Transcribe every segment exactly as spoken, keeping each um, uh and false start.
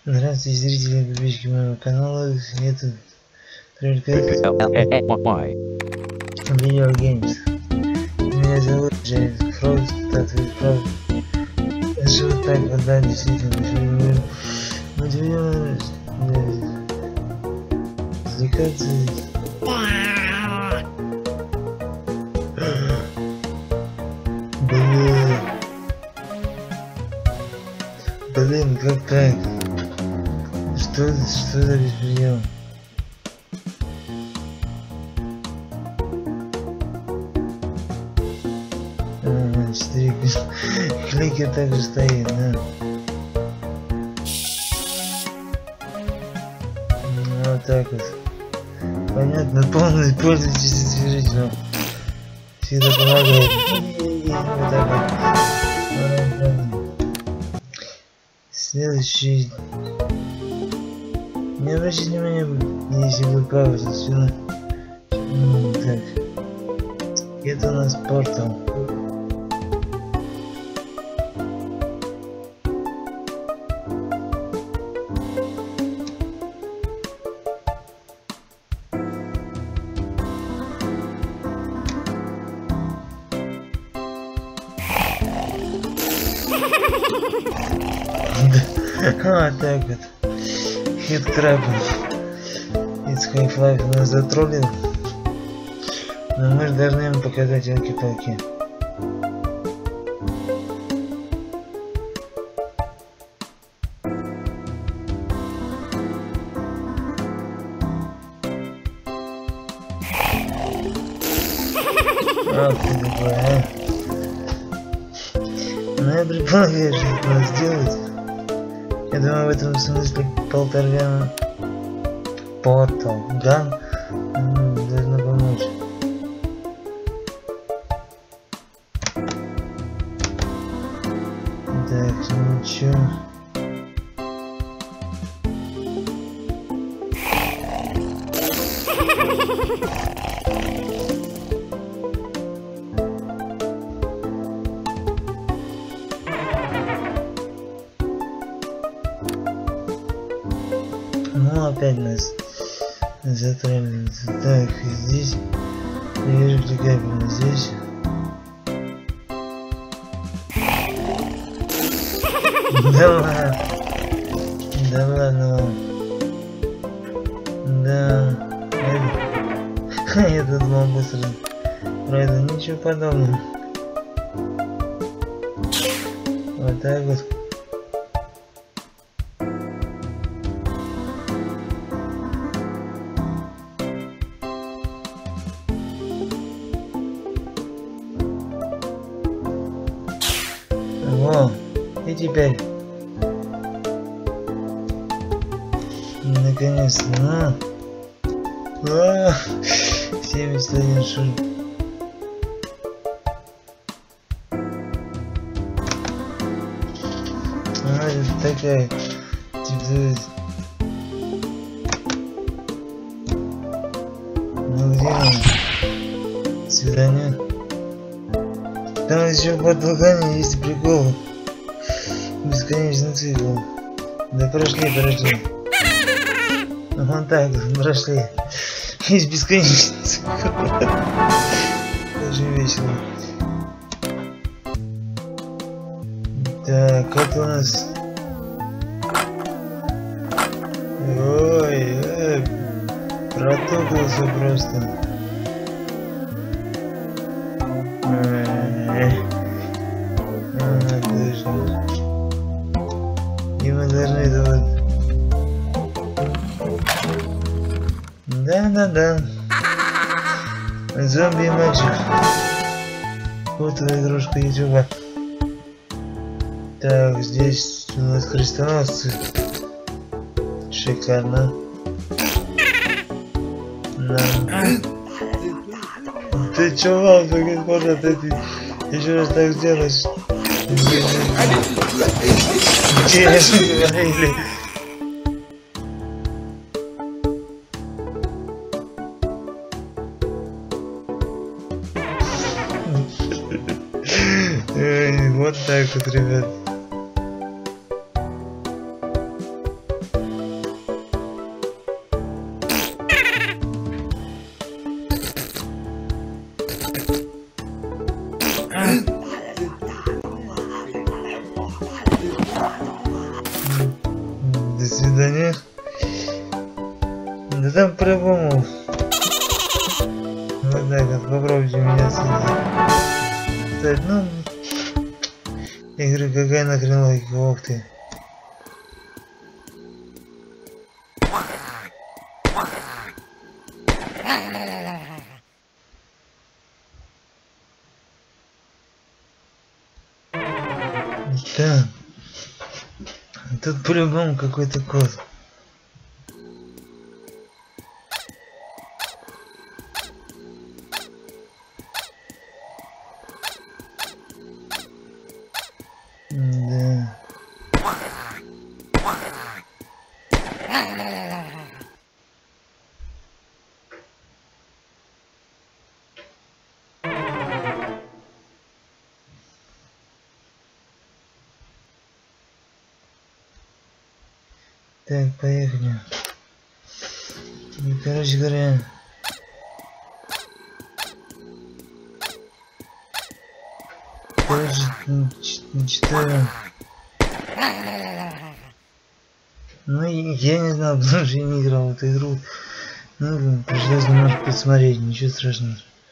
Здравствуйте, зрители и подписчики моего канала. Это только Video Games. Меня зовут Джеймс Фрост, Татвик Фрост. Что так, вот да, действительно, что мы будем развлекаться. Блин. Блин, как так? Что, что за беспредел? А, четыре клики также стоит, да. Вот так вот. Понятно, полностью пользуйтесь освежителем. Всегда помогает. Вот так вот. Следующий. Не обращайте внимания, если вы пауза сюда. Так. Это у нас портал. А, так вот. Хиткраб из Half-Life нас затроллил. Но мы же должны ему показать елки-палки. Ах ты такой, а. Ну я предполагаю, что это надо сделать. Я думаю, в этом смысле полтора портал ган должна помочь. Так, ничего. Ну опять нас затроллили. Так, здесь я вижу кликабельно, здесь. Да ладно. Да ладно. Да. Я тут думал быстро пройду. Ничего подобного. Вот так вот. Во, и теперь наконец-то, ну, а, семьдесят один шаг. А, это такая, типа, ну где он? Свидание. Там еще под долгами есть прикол. Бесконечный цикл. Да прошли, прошли. Вон так, прошли. Есть бесконечный цикл. Очень весело. Так, это у нас... Ой, ой, протукался просто. И мы должны это вот... Да-да-да. Зомби мальчик. Вот твоя игрушка ютуба. Так, здесь у нас крестоносцы. Шикарно. Да. Ты чувак, господа, ты, ты еще раз так сделаешь. Интересно говорили. Вот так вот, ребят. Да по-любому. Вот так вот, попробуйте меня следить. Ну, я говорю, какая нахрен логика, ох ты. Да. Тут по-любому какой-то код. Да. Так, поехали. И, короче говоря, короче, читаю. Ну, я не знал, потому что я не играл в эту игру. Ну, пришлось немножко посмотреть, ничего страшного.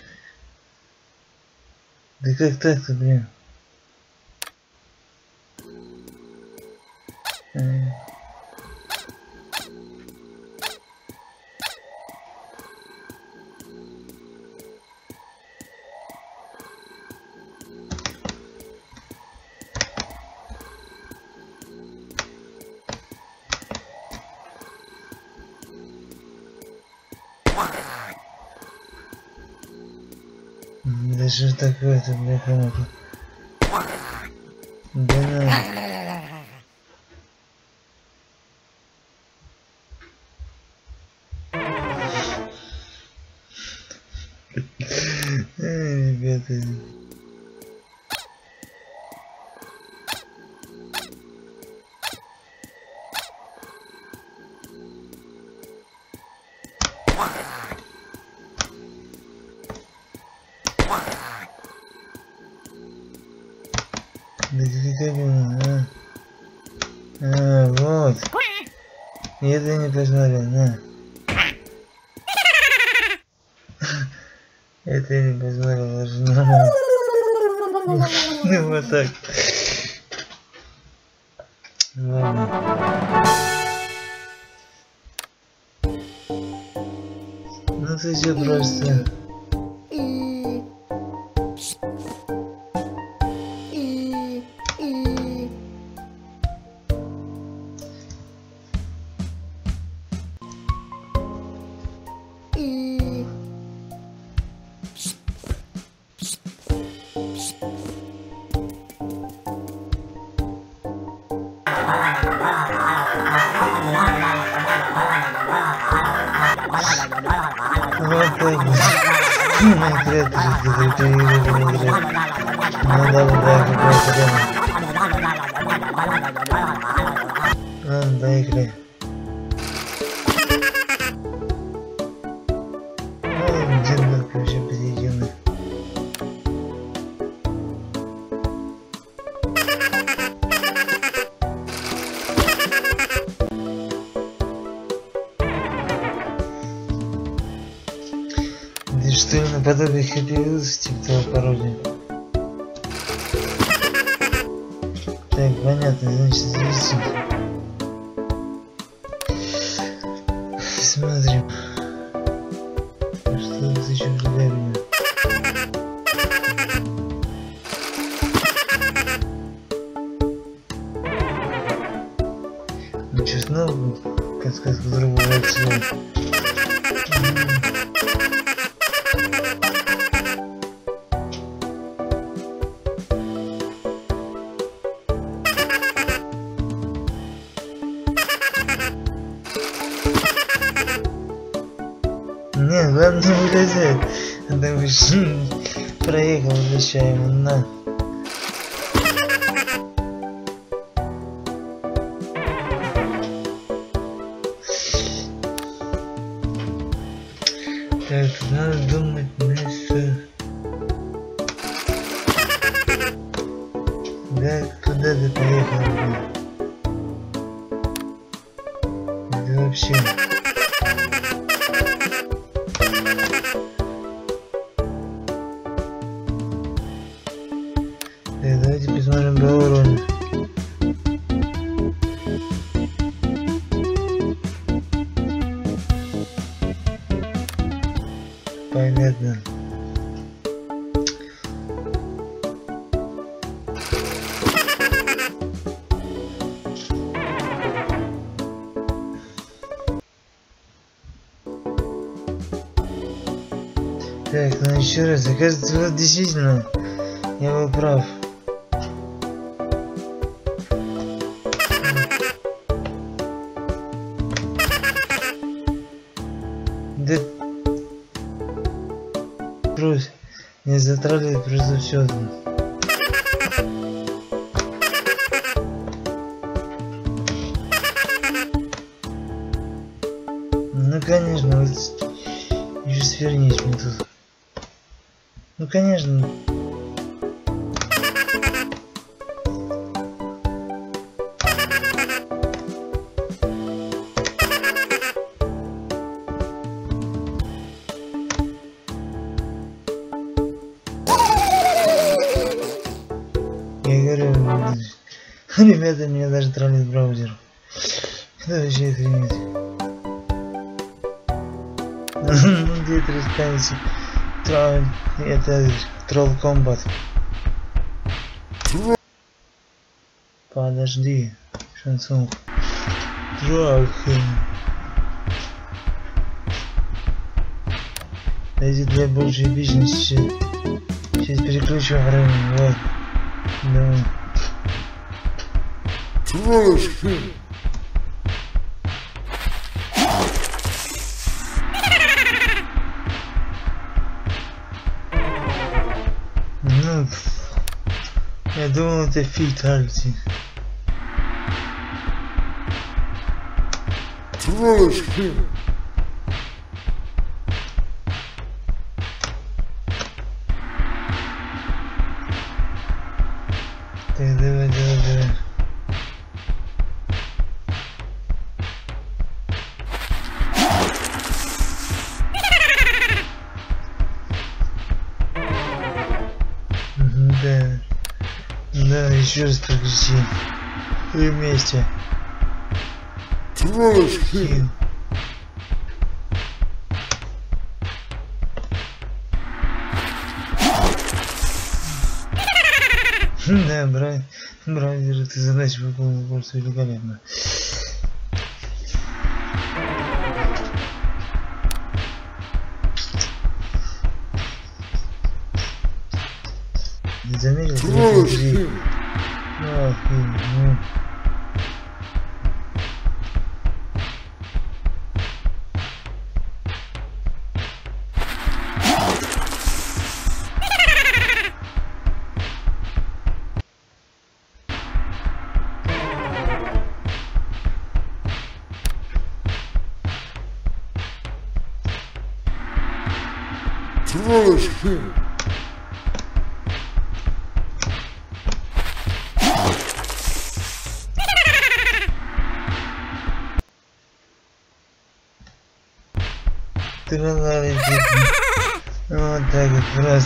Да как так-то, блин? Да что такое-то, бля, кому-то? Да на. Эй, ребята. Да какая была, а? А, вот. Я это не посмотрел, на. Это я не посмотрел, даже нормально. Ну вот так. Ладно. Ну ты все просто. Вот так вот. Майнкрафт, это игры Майнкрафт. Ну да, да, какая-то тема. Ладно, поехали. Ой, джингл вообще позитивный. Что ли наподобие Happy Wheels, типа того пародия. Так, понятно, значит, зависит. Смотрим. Что это еще влияет? Ну что, снова подсказку другого отсюда. Нет, ладно, не вылезает. Это уж проехал, возвращаем, на. Так, надо думать на что. Да, куда ты поехал, блин? Это вообще... Давайте посмотрим по уровню. Понятно. Так, ну еще раз, оказывается, вот действительно, я был прав. Да... Просто не затрагивает просто все. Ну конечно, вот еще свернись мне тут. Ну конечно. Я говорю, ребята, меня даже троллит браузер. Это вообще охренеть. Ну где это распянется? Тролл, это тролл комбат. Подожди, шансон. Тролл. Эти две больше эпичности. Сейчас переключу время, вот. Давай. Ну, я думал, это фиталити. Так, давай, давай, давай. Да, да, еще раз приключи. И вместе. Хил. Да, брат, браузер, ты задачу выполнил просто великолепно. Не заметил? Сволочь! Ах, ну. Сволочь! Ты летит. Вот так вот просто.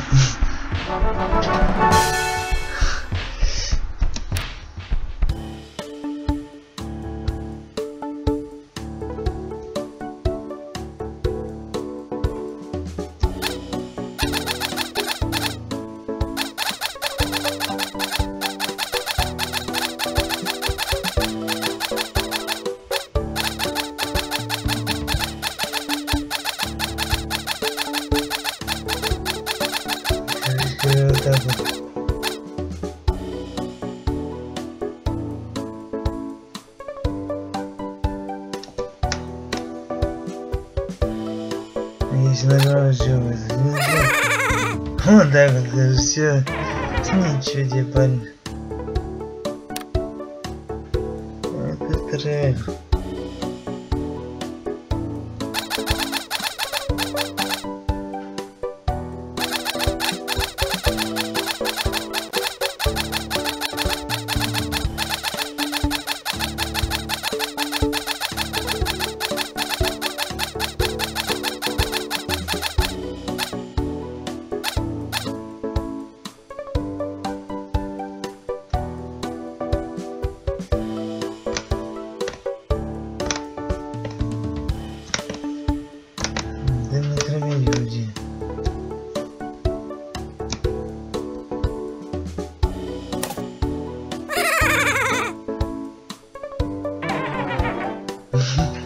Вот так вот. Если нажал еще вот вот так вот, даже все. Ничего тебе, парень. Это трель.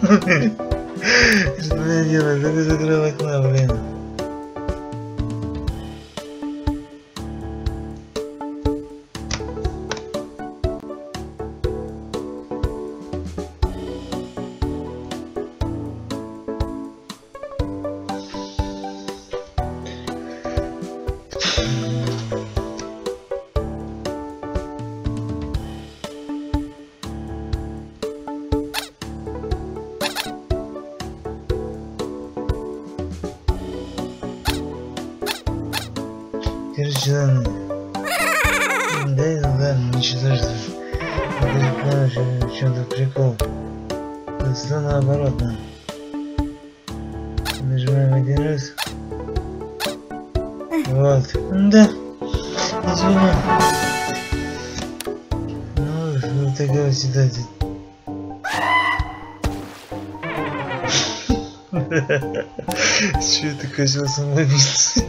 Что я делаю? Только закрыл окна, блин. Короче, ладно. Да и ладно, ничего страшного. Я даже понимаю, что в чем-то прикол. Это наоборот, да. Нажимаем один раз. Вот. Да. Извини. Ну, вот такая ситуация. Что это козел самоубийца?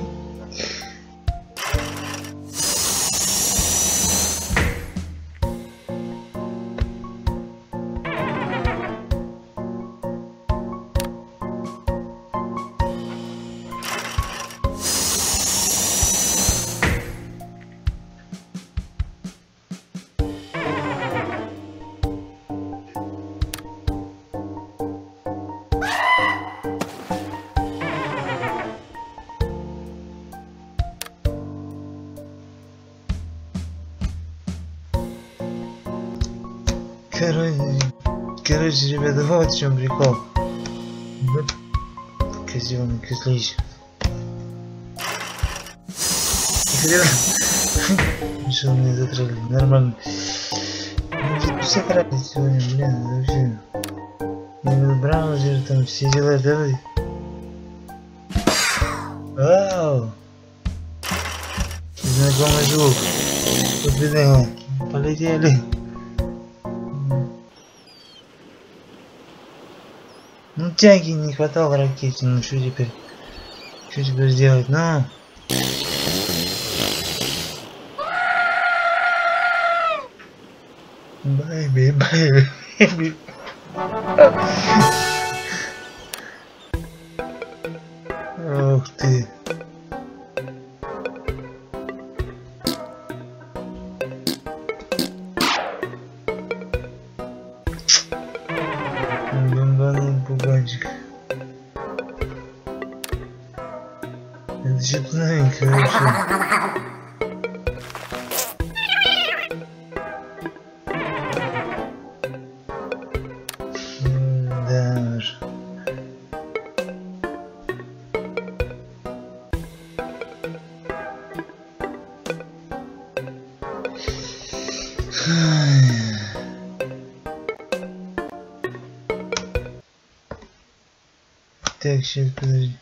Короче, короче, ребята, вот в чем прикол. Вот козёлный козлищ. Решил мне затроллить, нормально. Все троллить сегодня, блин, это вообще. Я браузер, там все дела, давай. Вау! Знакомый звук. Победила. Полетели. Ну тяги не хватало ракете, ну что теперь? Что теперь сделать? Ну. Байби, байби, байби. Ух ты. Бомбанул пуганчик. Это что-то новенькое вообще. Да уж. Так, сейчас, подожди.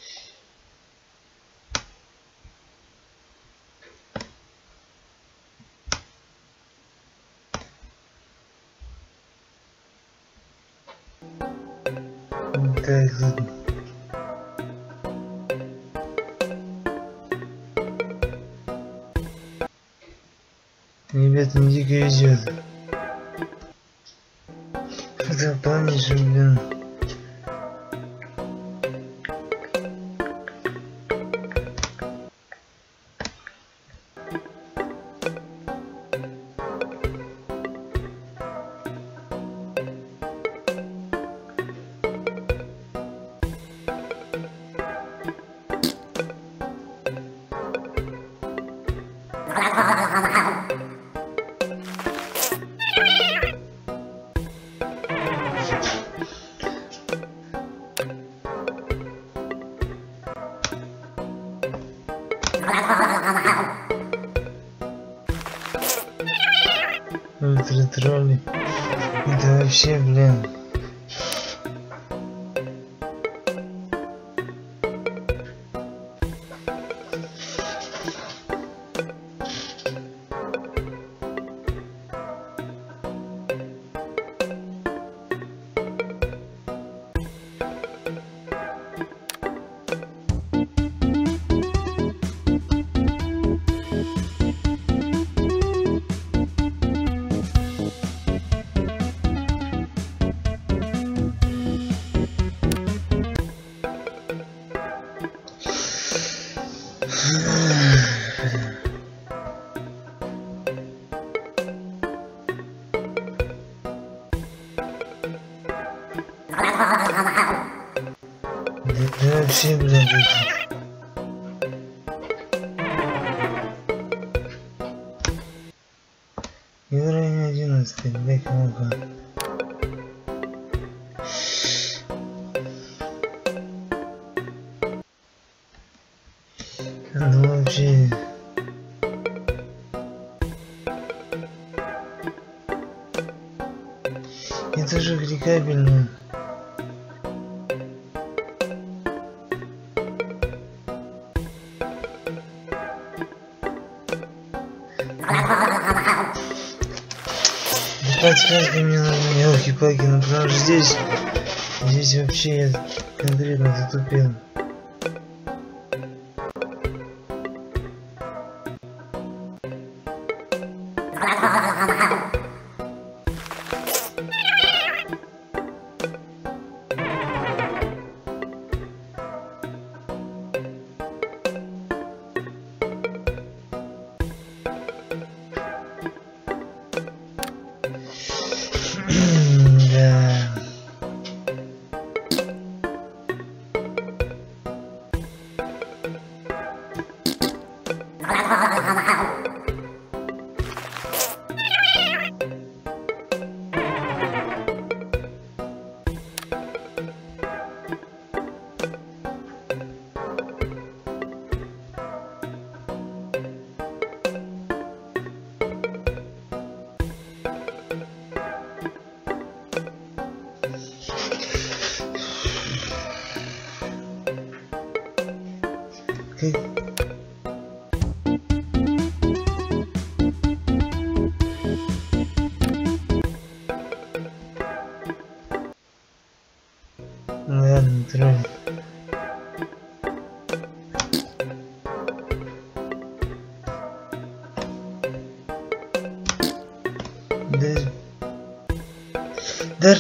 Так, ладно. Ребята, не дико везет. Это полнейший, блин. Ультра-тролли. Это вообще, блин. Да ты вообще, блин, это... Уровень одиннадцатый, блядь, ну-ка. Ну вообще... Это же кликабельно. Подсказки мне нужны, елки-палки, ну потому что здесь, здесь вообще я конкретно затупил. Как... Ладно, тролль. Да... Да...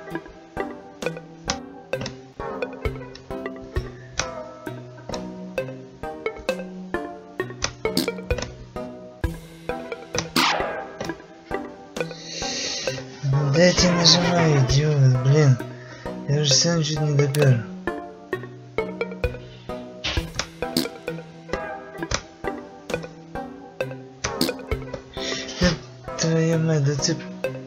Да я тебе нажимаю, идиот, блин. Я же сам чуть не допер. Да твоя мать, да ты...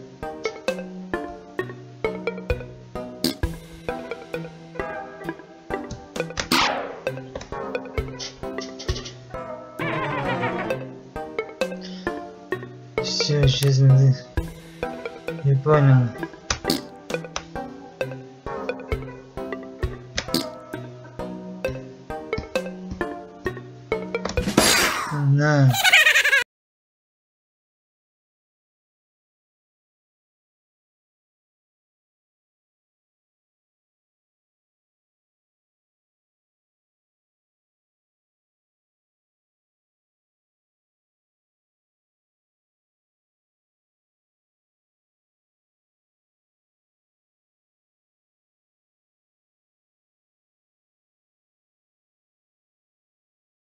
Все, сейчас мы... Не понял. На.